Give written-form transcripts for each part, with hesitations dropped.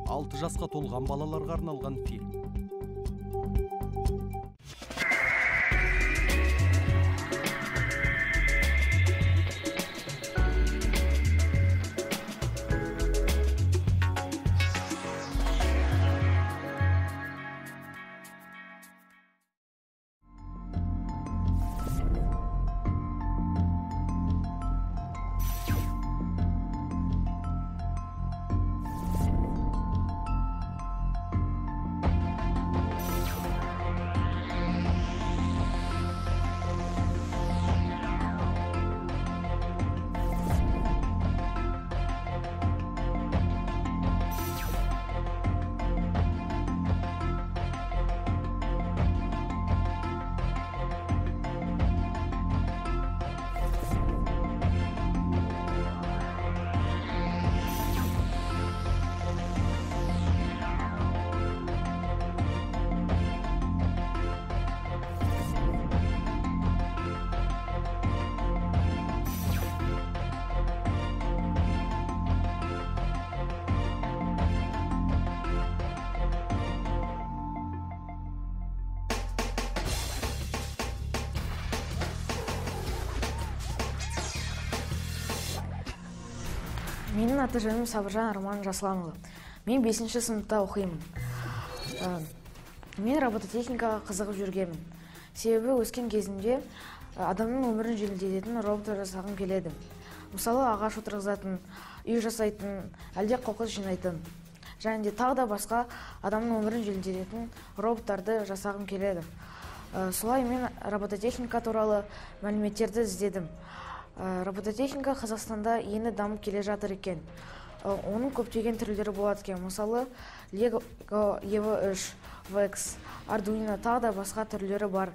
6 жасқа толған балаларға арналған фильм. Менің аты жөнім Сабыржан Арман Жасұланұлы. Мен 5-ші сыныпта оқимын. Мен робототехникаға қызығып жүргенмін. Себебі өскен кезімде адамның өмірін жеңілдететін робот жасағым келеді. Мысалы, ағаш отырғызатын, үй жасайтын, әлде қоқыс жинайтын. Және де тағы да басқа адамның өмірін жеңілдететін роботтарды жасағым келеді. Солай мен робототехника туралы мәліметтерді іздедім. Робототехника Қазақстанда енді дамып келе жатыр екен. Оның көптеген түрлері болады екен. Мысалы, Lego EV3, VEX, Arduino, тағы да басқа түрлері бар.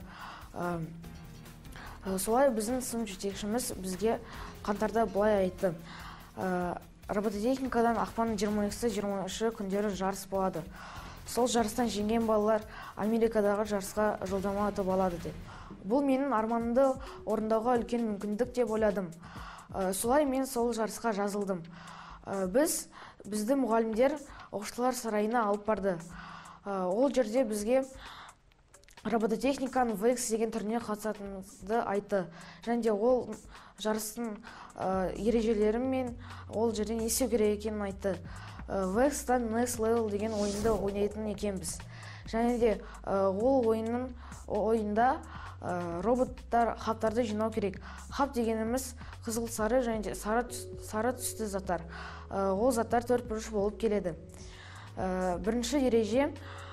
Солай біздің сынып жетекшіміз бізге қаңтарда былай айтты. Робототехникадан ақпанның 22-23 күндері жарыс болады. Сол жарыстан жеңген балалар Америкадағы жарысқа жолдама ұтып алады деп. Бұл менің арманымды орындауға үлкен мүмкіндік деп ойладым. Солай мен сол жарысқа жазылдым. Бізді мұғалімдер оқушылар сарайына алып барды. Ол жерде бізге робототехниканың VEX деген түріне қатысатынымызды айтты. Және де ол жарыстың ережелері мен ол жерде не істеу керек екенін айтты. VEX-тан Next Level деген ойынды ойнайтын екенбіз. Және де ол ойында роботтар хаптарды жинау керек. Хап дегеніміз қызыл, сары және де сары түсті заттар. Ол заттар 4 бұрыш болып келеді. Бірінші ереже,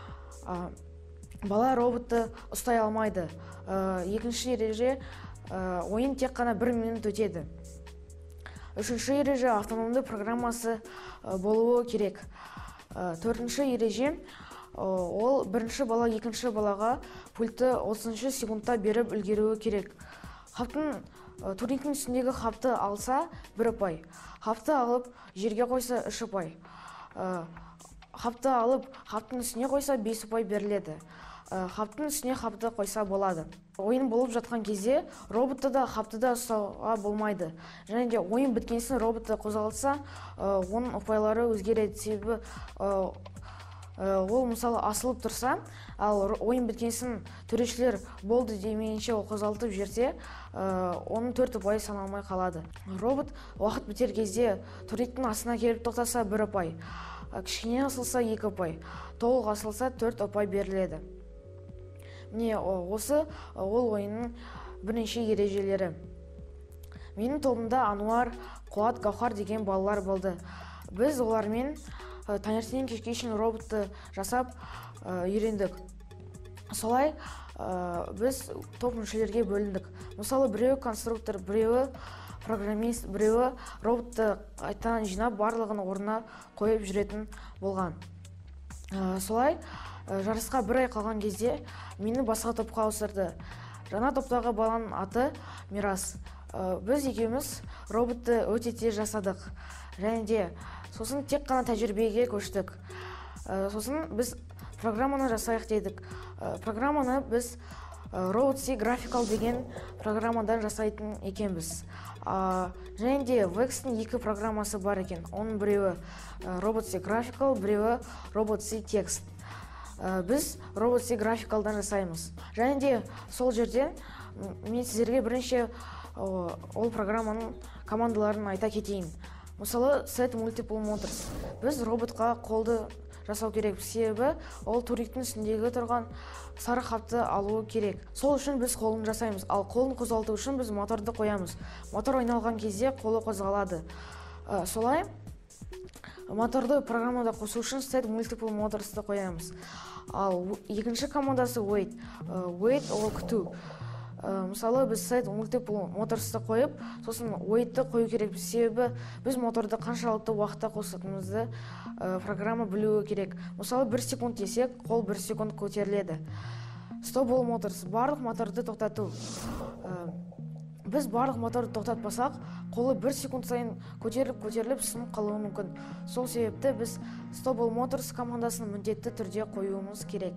бала роботты ұстай алмайды. Екінші ереже, ойын тек қана 1 минут өтеді. Үшінші ереже, автономды программасы болуы керек. Төртінші ереже, ол бірінші бала екінші балаға пультті 30 секундта беріп үлгеруі керек. Турниктің үстіндегі хапты алса 1 ұпай. Хапты алып жерге қойса 3 ұпай. Хапты алып хаптың үстіне қойса 5 ұпай беріледі. Хаптың үстіне хапты қойса болады. Ойын болып жатқан кезде роботты да хапты да ұстауға болмайды. Және де ойын біткенсін роботты қозғалтса, оның ұпайлары өзгереді. Себебі ол мысалы асылып тұрса, ал ойын біткенсін төрешілер болды демейінше ол қозғалтып жерсе, оның 4 ұпай саналмай қалады. Робот уақыт бітер кезде турниктің астына келіп тоқтаса 1 ұпай. Кішкене асылса 2 ұпай. Толық асылса 4 ұпай беріледі. Міне осы ол ойынның бірінші ережелері. Менің тобымда Ануар, Қуат, Гаухар деген балалар болды. Біз олармен таңертеңнен кешке шейін роботты жасап үйрендік. Солай біз топ мүшелерге бөліндік. Мысалы, біреуі конструктор, біреуі программист, біреуі роботты қайтадан жинап барлығын орнына қойып жүретін болған. Солай жарысқа 1 ай қалған кезде мені басқа топқа ауыстырды. Жаңа топтағы баланың аты Мирас. Біз екеуміз роботты өте тез жасадық. Және де сосын тек қана тәжірибеге көштік. Сосын біз программаны жасайық дедік. Программаны біз RobotC Graphical деген программадан жасайтын екенбіз. Және де VEX-тің екі программасы бар екен. Оның біреуі RobotC Graphical, біреуі RobotC Text. Біз RobotC Graphical'дан жасаймыз. Және де сол жерден мен сіздерге бірінші ол программаның командаларын айта кетейін. Мысалы, Set Multiple Motors. Біз роботқа қолды жасау керек, себебі ол туриктің үстіндегі тұрған сары қапты алуы керек. Сол үшін біз қолын жасаймыз, ал қолын қозғалту үшін біз моторды қоямыз. Мотор ойналған кезде қолы қозғалады. Солай моторды программада қосу үшін Set Multiple Motors'ты қоямыз. Ал екінші командасы Wait. Wait ол күту. Мысалы, біз Set Multiple Motors'ты қойып, сосын Wait-ті қою керек, себебі біз моторды қаншалықты уақытта қосатынымызды программа білуі керек. Мысалы, 1 секунд десек, қол 1 секунд көтеріледі. Stop All Motors, барлық моторды тоқтату. Біз барлық моторды тоқтатпасақ, қолы 1 секунд сайын көтеріліп сынып қалуы мүмкін. Сол себепті біз Stop All Motors командасын міндетті түрде қоюымыз керек.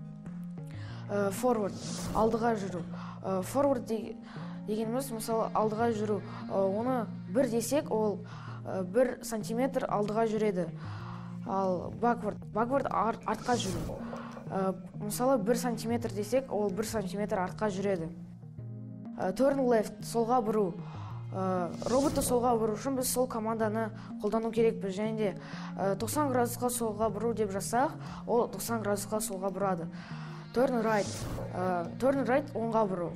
Forward, алдыға жүру. Forward дегеніміз, мысалы, алдыға жүру. Оны 1 десек, ол 1 сантиметр алдыға жүреді. Ал backward артқа жүру. Мысалы, 1 сантиметр десек, ол 1 сантиметр артқа жүреді. Turn left, солға бұру. Роботты солға бұру үшін біз сол команданы қолдану керекпіз. Және де 90 градусқа солға бұру деп жасақ, ол 90 градусқа солға бұрады. Turn right оңға бұру.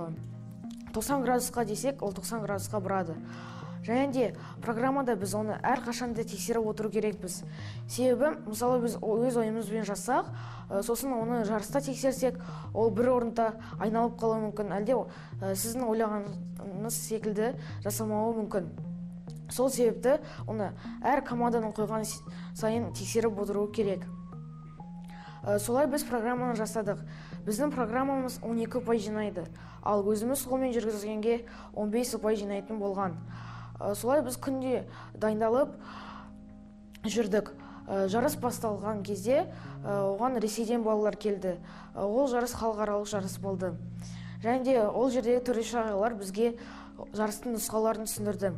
90 градусқа десек, ол 90 градусқа бұрады. Және де программада біз оны әрқашанда тексеріп отыру керекпіз. Себебі, мысалы, біз өз ойымызбен жасақ, сосын оны жарыста тексерсек, ол бір орында айналып қалуы мүмкін, әлде сіздің ойлағаныңыз секілді жасамауы мүмкін. Сол себепті оны әр команданың қойған сайын тексеріп отыру керек. Солай біз программаны жасадық. Біздің программамыз 12 ұпай жинайды, ал өзіміз қолмен жүргізгенге 15 ұпай жинайтын болған. Солай біз күнде дайындалып жүрдік. Жарыс басталған кезде оған Ресейден балалар келді. Ол жарыс халықаралық жарыс болды. Және де ол жердегі төреші ағайлар бізге жарыстың нұсқаларын түсіндірді.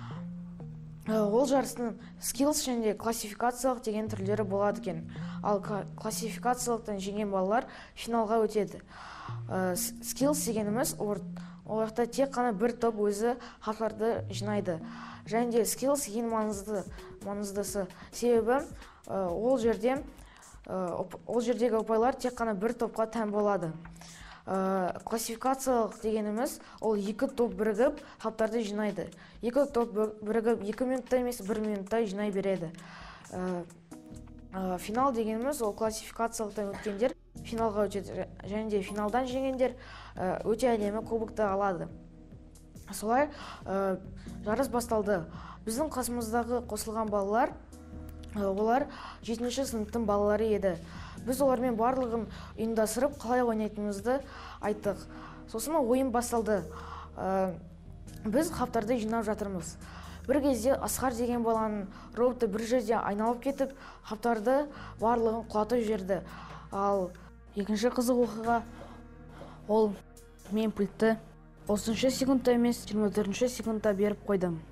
Ол жарыстың skills және классификациялық деген түрлері болады екен. Ал классификациялықтан жеңген балалар финалға өтеді. Skills дегеніміз ол жақта тек қана бір топ өзі хаттарды жинайды. Және де skills ең маңыздысы. Себебі ол жердегі ұпайлар тек қана бір топқа тән болады. Классификациялық дегеніміз ол екі топ бірігіп хаттарды жинайды. Екі топ бірігіп 2 минутта емес 1 минутта жинай береді. Финал дегеніміз ол классификациялықтан өткендер финалға өтеді. Және де финалдан жеңгендер өте әдемі кубокты алады. Солай жарыс басталды. Біздің қасымыздағы қосылған балалар, олар 7-ші сыныптың балалары еді. Біз олармен барлығын ұйымдастырып, қалай ойнайтынымызды айттық. Сосын ойын басталды. Біз хаптарды жинап жатырмыз. Бір кезде Асқар деген баланың роботы бір жерде айналып кетіп, хаптарды барлығын құлатып жіберді. Ал екінші қызық оқиға, ол мен пультті 30 секундта емес 24 секундта беріп қойдым.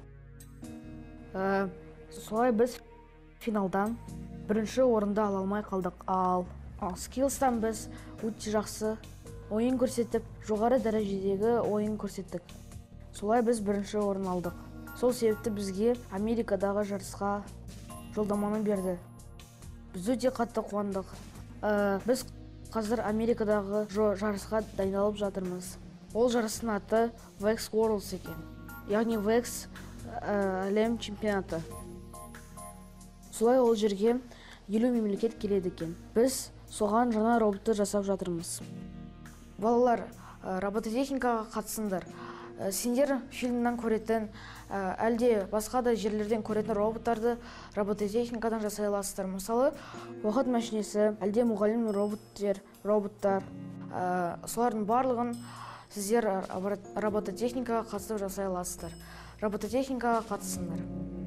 Солай біз финалдан бірінші орында ала алмай қалдық. Ал skillстан біз өте жақсы ойын көрсетіп, жоғары дәрежедегі ойын көрсеттік. Солай біз бірінші орын алдық. Сол себепті бізге Америкадағы жарысқа жолдаманы берді. Біз өте қатты қуандық. Біз қазір Америкадағы жарысқа дайындалып жатырмыз. Ол жарыстың аты VEX Worlds екен. Яғни VEX әлем чемпионаты. Солай ол жерге 50 мемлекет келеді екен. Біз соған жаңа роботты жасап жатырмыз. Балалар, робототехникаға қатысыңдар. Сендер фильмнен көретін, әлде басқа да жерлерден көретін роботтарды робототехникадан жасай аласыздар. Мысалы, уақыт машинесі, әлде мұғалім роботтар. Солардың барлығын сіздер робототехникаға қатысып жасай аласыздар. Робототехникаға қатысыңдар.